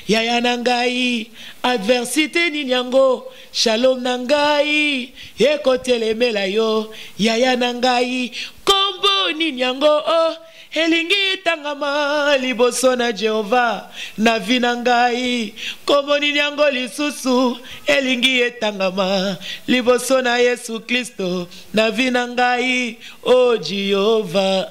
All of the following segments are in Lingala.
yaya nangai adversité nini yango shalom nangai ekotelemela yo yaya nangai kombo nini yango oh elingi tangama liboso na Jehova na vina ngai kombo nini yango lisusu elingi etangama liboso na Yesu Kristo na vina ngai oh Jehova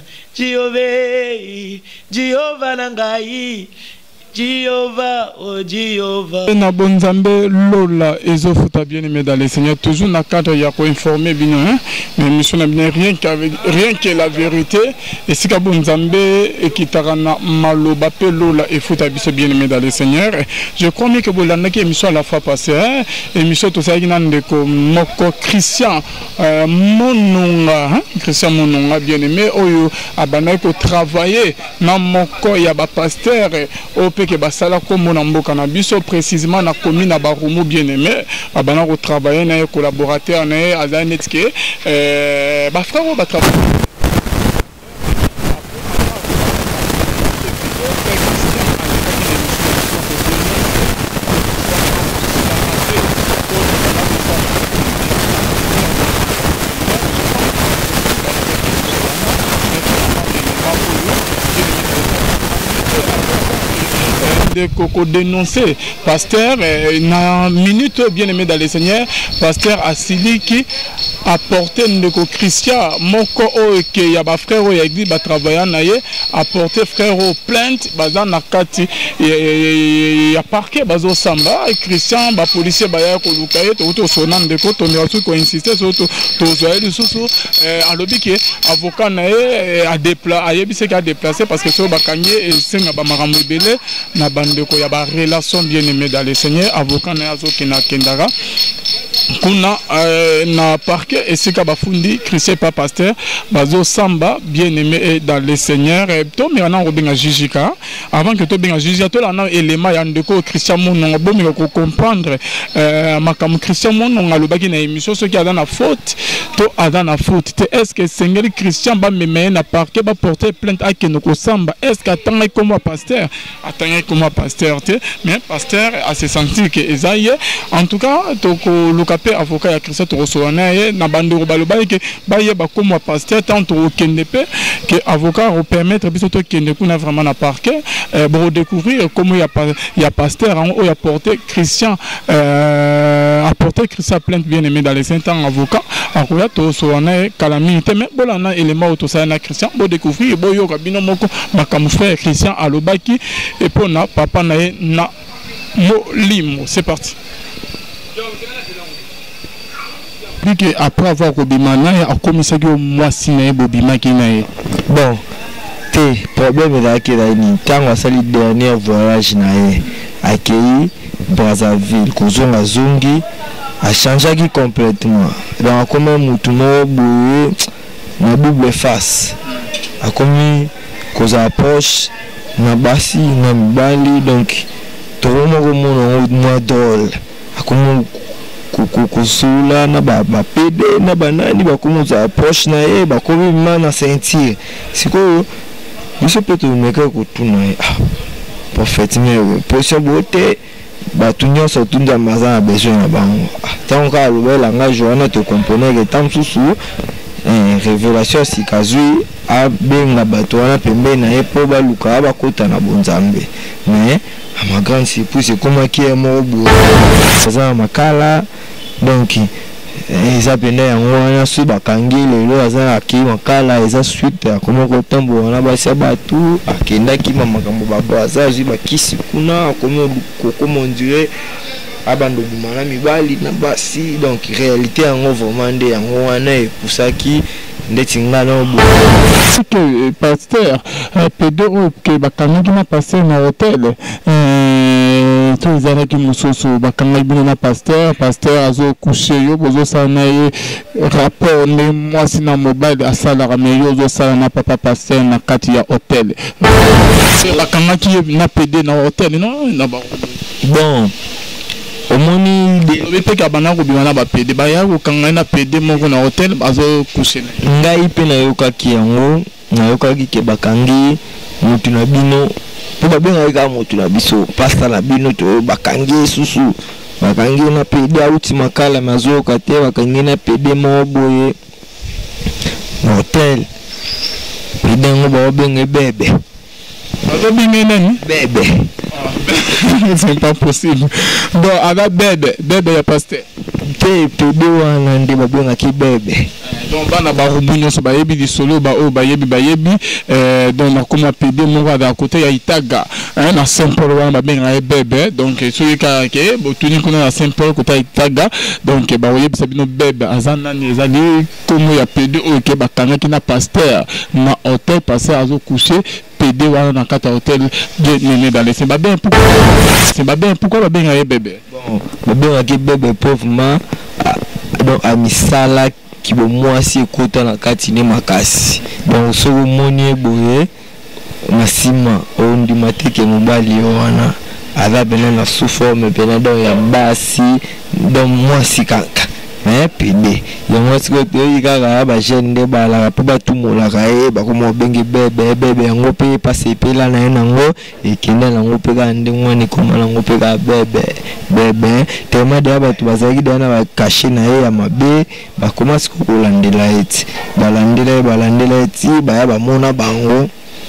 Jehova na ngai Jéhovah, oh Jéhovah. Na bonzambe lola ezofuta bien aimé dans le Seigneur toujours na cadre ya ko informer bien hein mais mission na bien rien que la vérité et si ka bonzambe ekitara na maloba pe lola efuta biso bien aimé dans le Seigneur je crois que bolanda ki émission à la fois passée hein émission to sa na ndeko moko Christian mononga Christian mononga bien aimé oyo abana ko travailler na moko ya ba pasteur au que basala comme na mboka na biso précisément na commune na Barumu bien aimé abana ko travailler na collaborateur na azanetike ba frère ba travailler de Coco dénoncer pasteur na minute bien aimé dans le Seigneur pasteur Asili qui apporter ndeko Christian moko o ke ya ba frère ya église ba travailler na ye apporter frère au plainte bazan na kati ya parquet bazo samba Christian ba policier ba ya ko lukaye to sona ndeko to ne asu ko insister so to zoeli susu alobi ke avocat na ye a déplacer ayebise ka déplacer parce que so ba kanye senga ba makambo belé na bandeko ya ba relation bien aimé dans le Seigneur avocat na azo kina kendara kuna na parquet et c'est bafundi Christian pas pasteur bazo samba bien aimé dans le Seigneur to mi na robinga jijika avant que to benga jijika to la na élément ya ndeko Christian mononga bomi ko comprendre makam Christian mononga lobaki na émission ce qui a dans la faute to adana faute est-ce que Seigneur Christian ba me na parquet ba porter plainte à que ko samba est-ce qu'attendre comme pasteur mais pasteur a se sentir que ezaye en tout cas to ko lukape avocat ya Christian to recevoir na bandoro baloba ke baye ba comme pasteur tant au kendepe que avocat au permettre biso to kende kuna vraiment na parquet pour découvrir comment il y a pasteur on a porté Christian plainte bien aimé dans les 5 ans avocat akoya to so na calamité mais bolana élément auto ça na Christian pour découvrir boyo kabino moko makamu frère Christian alobaki et pour na papa na na molimo c'est parti. Après avoir Bobimana, a commencé à moi signer Bobima qui n'a bon, problème là qui a ni quand on a le dernier voyage nae accueilli Brazzaville, Kozonga Zongi a changé complètement. Donc comme mutuno boye na double face. A comme qu'on approche na basi na mbali donc tout le monde mois d'ol. A comme kusula na ba pede na banani ba kumuza approche na ye ba komi mana sentir siko biso peto meka kutuna prophète me position bote ba tunyo so tunda mazana besoin na bango tant ka lobela nga joana to comprendre que tant susu révélation sikazui a benga bato wana pembe na ye po ba luka ba kota na bonzambe mais à ma grande surprise c'est comme qui est mort ça makala donc ils appellent en wana su bakangi lelo aza aki makala eza suite akoma ko tambo na basi batu akenda ki makambo babo aza ji bakisi kuna akoma ko mondire abando bimana mibali na basi donc réalité en vraiment nde yango wana e pusaki ndeti ngana obo que pasteur Pedro que bakangi na passer na hôtel tous les années qui musoso bakangi na pasteur azo coucher yo bozo sana ye rapport ne moi sina mobile asala rameyo zo sala na papa pasteur na kati ya hôtel bakangi na PD na hôtel non na ba bon omoni de peka bana ko bimana ba PD ba ya ko kanga na PD moko na hôtel azo coucher ngai pe na yoka ki yango na yoka ki ke bakangi mutu na bino ba benga ka motu na biso pasta na bino to bakangi susu bakangi na pede auti makala mazo kate bakangi na pede mo boye hotel pede ngo ba benga bebe bebe c'est pas possible. Bon, avec bébé ya pasteur. Te pede wana ndi ba benga ki bebe. Donc bana ba rubunyo so ba yebi di solo ba o ba yebi donc na koma pede mo va da côté ya Itaga na Saint-Paul wana ba benga bebe donc soki ka ke bo tuni kuna na Saint-Paul côté Itaga donc ba yebi sabino bebe azana ni ezali comme ya pede o ke ba kanga ki na pasteur na hôtel pasteur azo coucher pede wana na kata hôtel de nene dans les c'est ba bien pourquoi ba benga bebe. Bon ba benga ki bebe pauvrement donc a misala qui bon moi si écoute na katine makasi donc so moni boye masima on di mateke mobali wana ala bena na sous forme bena donc ya basi donc moi si kanka pede ya moi si ko yika ba jeune de bala pa ba tumola ka ba ko mo bengi bebe yango pe passe pe la na ngo ekenda na ngo pe ka ndingwani ko mala ngo pe ka bebe tema de ba tu bazaki dana ba cacher na ya mabe ba commence ko landela eti balandela eti ba ya ba mona bango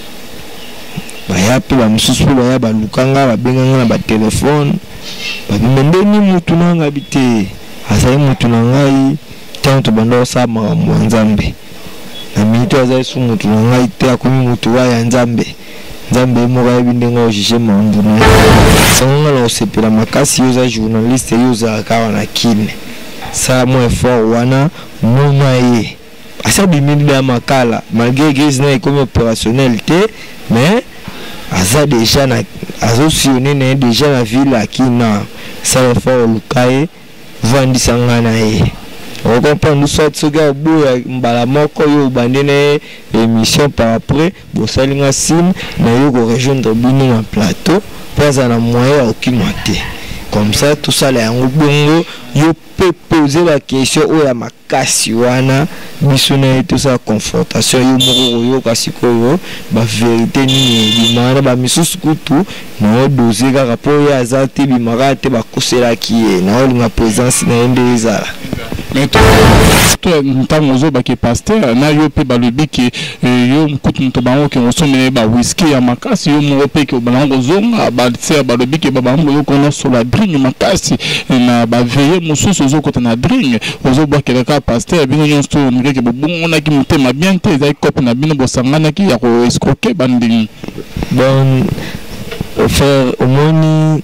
ba ya pe ba mususu ba ya ba lukanga ba benganga na ba téléphone ba bimendeni mutu nanga bite asai mutu na ngai tanto bando sa makambo ya Nzambe na minito azai su mutu na ngai te akomi mutu wa ya Nzambe moko yebi ndenge ojije mambo na sango na osepela makasi yoza journaliste yoza kawa na kine sa mo effort wana mona ye asa bimili ya makala malgré église na ekomi opérationnel te mais aza déjà na azosionné na déjà na ville akina sa effort lukaye vandi sangana ye on comprend nous sorte ce gars boya mbala moko yo bandene émission par après bo salinga sim na yo ko rejoindre bino na plateau pas na moyen aucun maté comme ça tout ça là en bongo yo peut poser la question o ya makasi wana biso na tout ça confrontation yo moko yo kasiko yo ba vérité ni bimara ba misusu kutu na doser ka rapport ya azati bimara te ba kosela ki na olinga présence na endezala. Mais toi ntango zo ba ke pasteur na yo pe balobi ke yo mkutu nto bango ke osomene ba whisky ya makasi yo mo pe ke bango zonga ba tse balobi ke bango yo kono sur la drink makasi na ba veiller mususu zo kota na drink ozo ba ke ka pasteur bino nyo sto nge ke bongo na ki mutema bien te za cop na bino bosangana ki ya ko escroquer banding bon faire omoni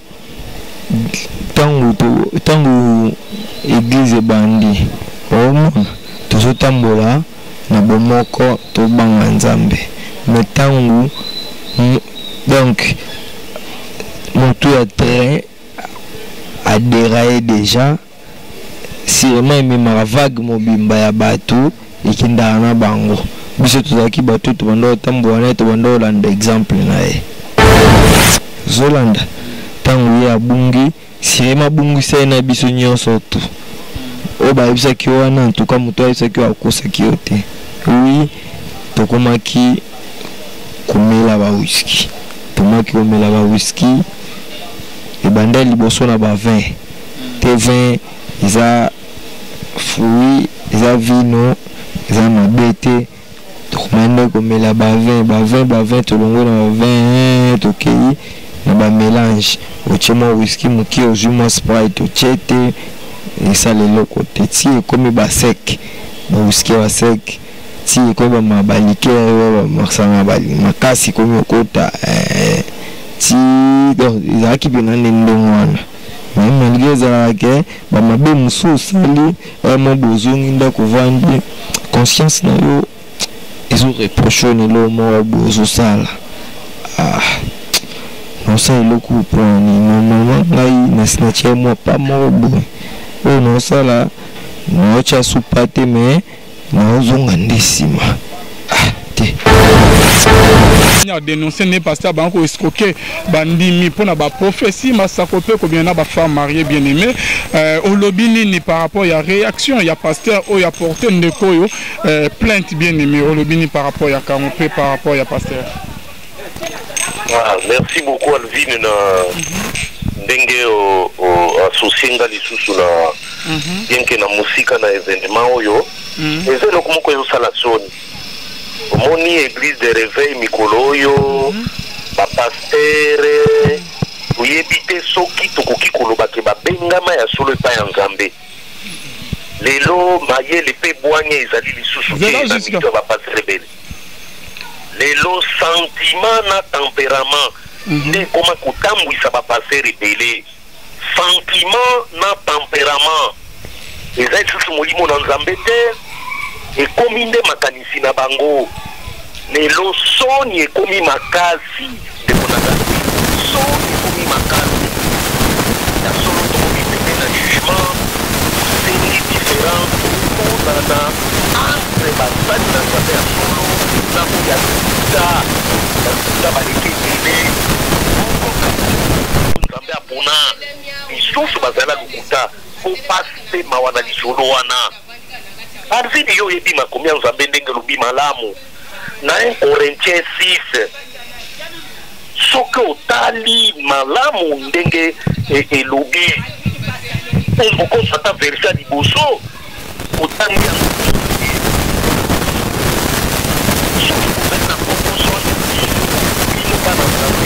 tango église bandi omo tozotambola na bomoko to banga Nzambe metangu donc moto ya train a déraillé déjà sirema ememaka vague mobimba ya bato ekindaka na bango biso tozalaki bato tobanda otambola na ye tobanda olanda exemple na ye zolanda ntango ye abungi sirema abungisa ye na biso nyonso tu oyo bayebisaki yo wana ntuka moto ayebisaki yo akosaki yo te oui tokomaki komela ba whisky ebanda liboso na ba vin te vin eza fruit eza vino eza mabe te tokomanda komela ba vin tolongo na ba vin tokei na ba mélange otie mwa whisky moki ozwi mwa sprite otie te esala eloko te ti ekomi basek ba whisky basek ti ekomi balikere bamasanga makasi ekomi okota ti donc ezalaki mpena nde ndenge wana mais malgré ezalaka bamabe mosusu osali vraiment bozongi ndako vandi conscience na yo ezoreproche nelo moko bozosala nosa eloko mponi normalement ngai natie mwa pa moko boye oyo naosala naotya supa te mais naozonga nde nsima te a dénoncé ne pasteur banco escroquer bandimi pour na ba prophétie masako pe ko bien na ba femme mariée bien-aimée au lobby ni par rapport à réaction il y a pasteur o ya porter ndeko yo plainte bien-aimée au lobby ni par rapport à Kampé par rapport à pasteur Ah, merci beaucoup Alvin na ndenge associé nga lisusu na bien que na musika na événement oyo eza eloko moko ezosala soni omoni église de réveil mikolo oyo bapastere oyebi te soki tokoki koloba ke babengama ya solo epai ya nzambe lelo mayele mpe bwanya ezali lisusu te na mito ya bapastere bele lelo sentiment na tempérament nde ekoma kotambwisa bapastere ebele sentiment na tempérament eza lisusu molimo na nzambe te ekomi nde makanisi na bango lelo soni ekomi makasi ndekonanga soni ekomi makasi ya solo tokomi pene na jugement seni différent ozana entre basali na nzambe ya solo na oyo ya sida baleki ebele nzambe apona lisusu bazala lokuta po pasi mpe mawa na lisolo wana arvini yo oyebi makomi ya nzambe ndenge lobi malamu na 1 Corinthiens 6 soki otali malamu ndenge elobi okosata verse ya liboso otangi yango soki kozali na promotion ilobana nzambe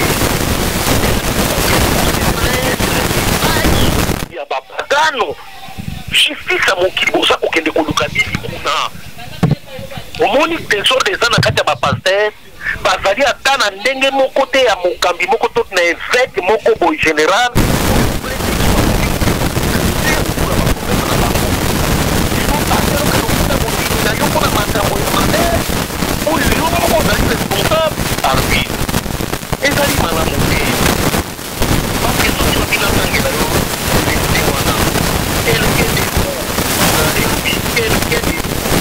ya bapagano justice ya mokili boza kokende koluka nini kuna omoni desordre eza na kati ya bapaster bazali ata na ndenge moko te ya mokambi moko to na évêque moko boye général nayokona makambo ya mabe oyo yo moko ozali responsable arbi ezali malamu te parce soki babinazangela yo ete wana elokende elobi elokende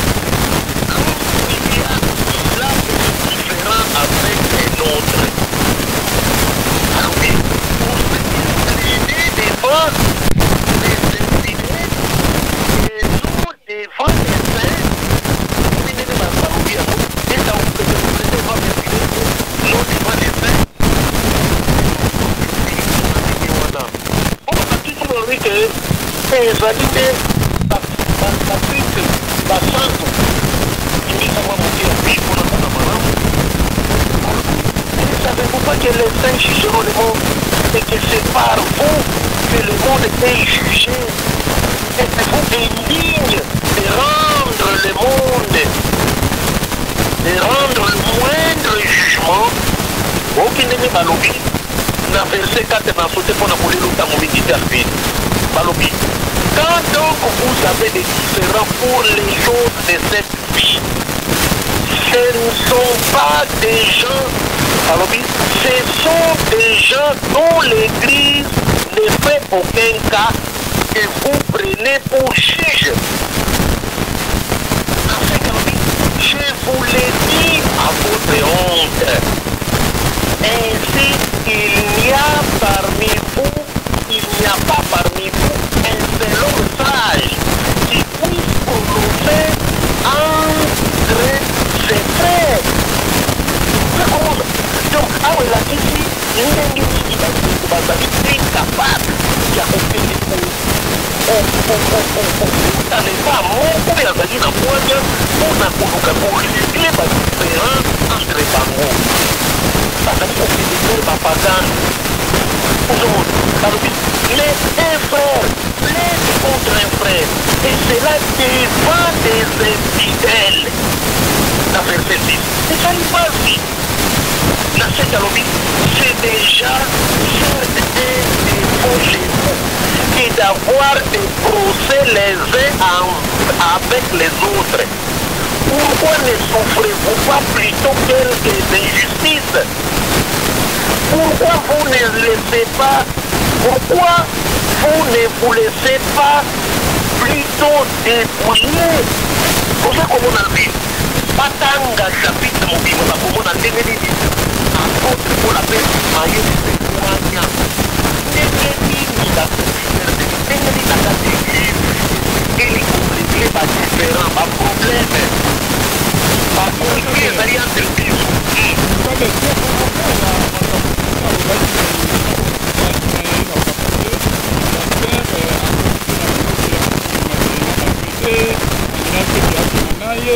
avec les nôtres. Alors oui, pour se discipliner devant les estimés et nous devant les saints, nous devant les saints. On va toujours dire que les animés, la fuite, la chance, ils disent à moi mon Dieu, oui, on a pas de malin. Ne savez-vous pas que les saints jugeront le monde et que c'est par vous que le monde est jugé? Êtes-vous indigne de rendre le monde, de rendre le moindre jugement? Aucun n'est balobi. Dans verset 4, dans sauté pour la poule, l'autre a dit David. Balobi. Quand donc vous avez des différends pour les choses de cette vie, ce ne sont pas des gens, alors ce sont des gens dont l'Église ne fait aucun cas que vous prenez pour juge. Je vous l'ai dit à votre honte. Ainsi, il n'y a pas parmi vous un seul homme sage qui puisse prononcer entre ses frères. Donc, il a dit, il est incapable de n'est pas mon pour y aller dans moi, on a pour régler la différence entre les parents. Ça veut dire que c'est pas pagan. Les un frère, plaide contre un frère, et cela devant des infidèles. La verset 6. Et ça n'est pas si. La cette alobi, c'est déjà faire des défauts chez vous et d'avoir des procès les uns avec les autres. Pourquoi ne souffrez-vous pas plutôt quelques injustices? Pourquoi vous ne laissez pas, pourquoi vous ne vous laissez pas plutôt dépouiller? Pour ça, comme on a dit, Patanga chapitre mobile, comme on a dit, apôtre pour la paix, maillot de témoignage. Ele compreende pas différent, pas problème. Pas compliqué, c'est rien de plus.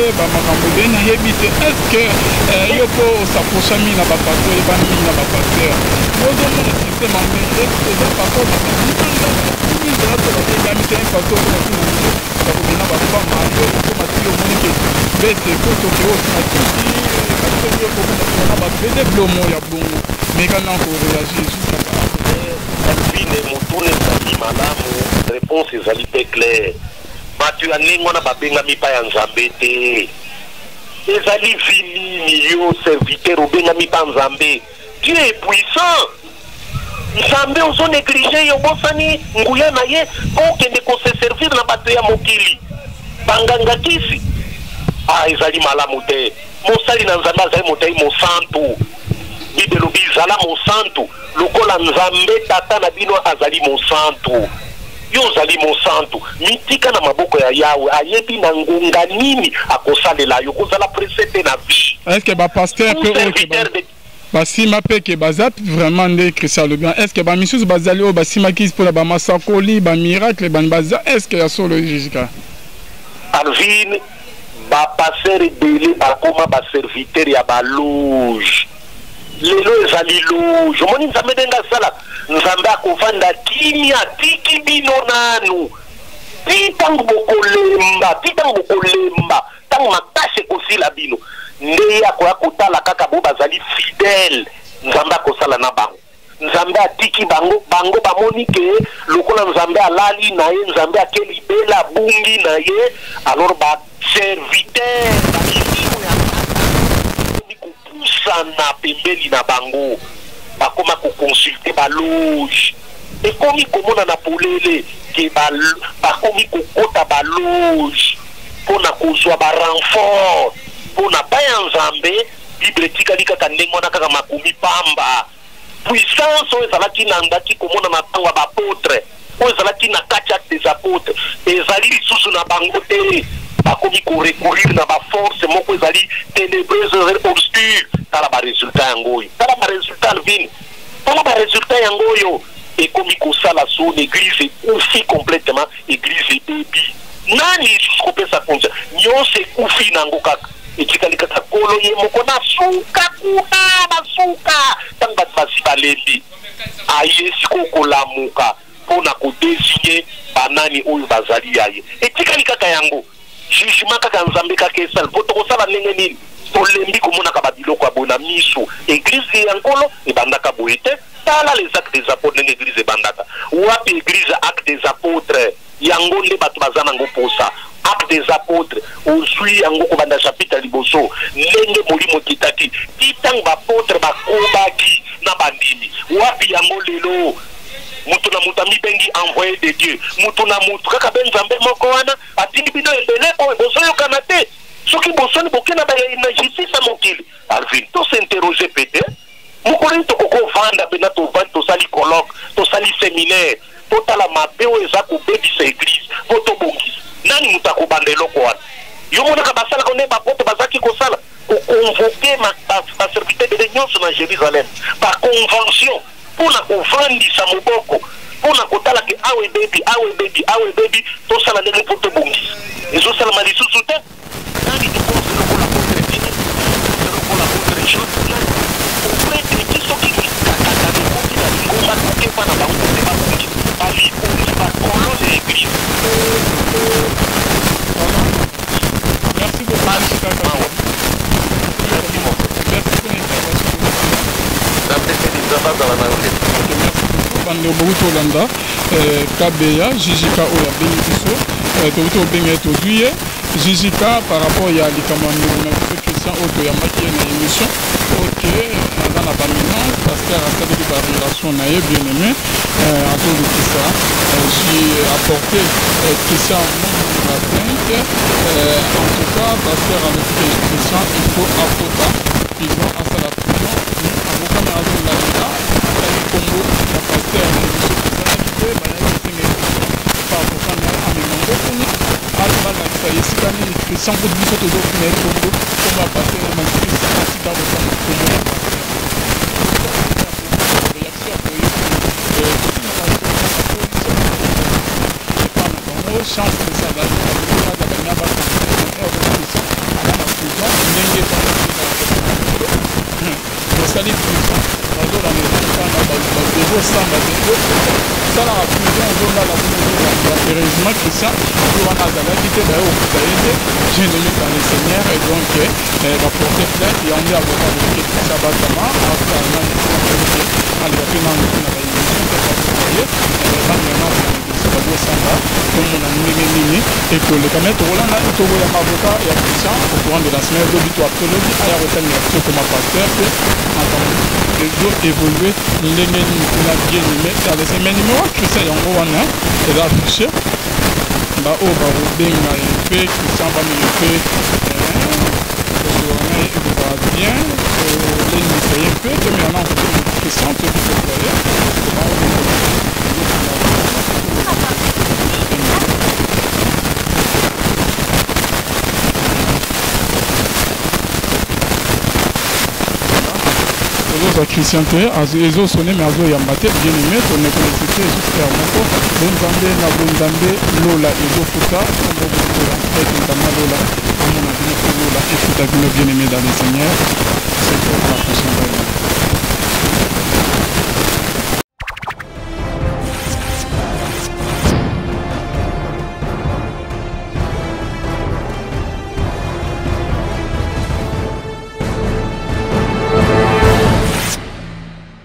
makambo ndenge nayebi te est-ce que yo mpo osaprochami na bapaster ebani mingi na bapaster ozomona système amene eza paster ezala to babengami te paster okomatuna bakobena bafama yo okomati omoni ke bese kotoke osina tiki basoki okokomati na bapede blomo ya bongo meka na koreagir jusqu'à Alvine motuna ezali malamu réponse ezali te claire bato ya ndenge wana babengami pa ya nzambe te ezali vinini yo serviteur obengami pa nzambe Dieu est puissant nzambe ozo néglige yo bosani nguya na ye okende kose servir na bato ya mokili banganga kisi ezali malamu te mosali na nzambe azali motei mosantu bibelobi ezala mosantu lokola nzambe tata na bino azali mosantu yo ozali mosantu mitika na maboko ya yawe ayebi na ngonga nini akosalela yo kozala presete na vie est-ce que bapaster pe basima pe ke baza vraiment nde Christian le bien est-ce que bamisusu bazali oyo basimaki mpona bamasakoli bamiracle bani baza est-ce que ya solo jusqu'à Alvin bapaster ebele bakoma baserviteur ya baloge lelo ezali loge omoni nzambe ndenge asala nzambe akovanda kimia tiki bino nanu ti ntango bokolemba ntango makasi ekosila bino nde akoya kotala kaka bo bazali fidèle nzambe akosala na bango nzambe atiki bango bamoni ke lokola nzambe alali na ye nzambe akeli bela bungi na ye alors baserviteur bamilimo ya kopusana pembeni na bango bakoma koconsulte baloge ekomi komona na polele ke bakomi kokota baloge mpona kozwa barenfort mpona baya nzambe bible etikali kaka ndenge wana kaka makumi pamba puissance oyo ezalaki na ndaki komona na ntango ya bapotre oyo ezalaki na kati acte des apôtres ezali lisusu na bango te bakomi korecourir na baforce moko ezali ténébreuse obscure tala baresultat yango oyo tala baresultat alvin tala baresultat yango oyo ekomi kosala so l'église ekufi complètement église ebebi nani lisusu kopesa konza nyonso ekufi nango kaka etikali kaka kolo ye moko na suka kuna basuka ntango bato basi balembi ayesi kokolamuka mpona kodesigne banani oyo bazali ya ye etikali kaka yango jugement kaka nzambe kaka esala mpo tokosala ndenge nini tolembi komonaka babiloko ya boye na miso eglize ya nkolo ebandaka boye te tala les actes des apôtres ndenge eglize ebandaka wapi eglize actes des apôtres yango nde bato baza nango posa actes des apôtres ozwi yango kobanda chapitre liboso ndenge molimo ekitaki ti ntango baapôtre bakobaki na bandimi wapi yango lelo mutu na mutu amibengi envoyé de Dieu mutu na mutu kaka be nzambe moko wana atindi bino ebele oyo bozoyokana te soki bosoni bokena na justice ya mokili alvin tosinterroge pete mokolo tokokovanda mpena tovandi tosali colloque tosali séminaire totala mabe oyo eza kobebisa église po tobongisa nani mutu akobanda eloko wana yo monaka basalaka nde bapote bazalaki kosala koconvoke baserviteur bele nyonso na Jérusalem baconvention mpona kovandisa moboko mpona kotala ke awe bebi tosala ndenge mpo tobongisa ezosalama lisusu te nani tokonse lokola contre dini lokola contre chose oprêtre ki soki kakaka ekoki na lingomba tokepa na bango te babongi balikonzi bakolone ya église. Merci beaucoup. Merci bando beaucoup Olanda Kabeya Jijika oya bengi biso tokuti obenga toduye Jijika par rapport ya likamano na Christian Oto ya maki na émission OK dans la dominance pasteur asali ki ba relation na ye bien aimé à tout le ça j'ai apporté Christian la plainte en tout cas pasteur avec Christian il faut apporter ils vont à la prison avocat na la loi Congo la pasteur na biso kozalaki te bayaki esenga pa avocat na amenango kuna albalakisa esika nini Christian mpo biso tozofuna ye Congo komba pasteur na makirisa asika kosanga komona pasteur réaction chance de ça ndenge osali prison bazolanda ezosamba sala la prison ozolala ozolanda heureusement Christian wana azalaki te baye okuta ye te jeune aimé dans le Seigneur et donc baporte plainte yango avocat de Christian Batama après alani aleka mpe nano na baémission te bakoye bamena bazosamba tomona ndenge nini ekoleka me tokolanda tokoyamba avocat ya Christian au courant de la semaine lobi to apologie aya kotalela biso koma pasteur mpe ezo évoluer ndenge nini mpona bien aimé dans le semaine numéro Christian yango wana eza affiché baoyo bakobenga ye mpe Christian bamene mpe wana ekozala bien olendisa ye mpe tomela na Christian toki tokoye ozoza Christian te ezosone me azoyamba te bien aimé tonekonesite ezofrère moko bonzambe na bonzambe lola ezofuta obobokola etentama lola amona bino mpe lola efuta bino bien aimé dans le Seigneur c'est pour la prochaine fois.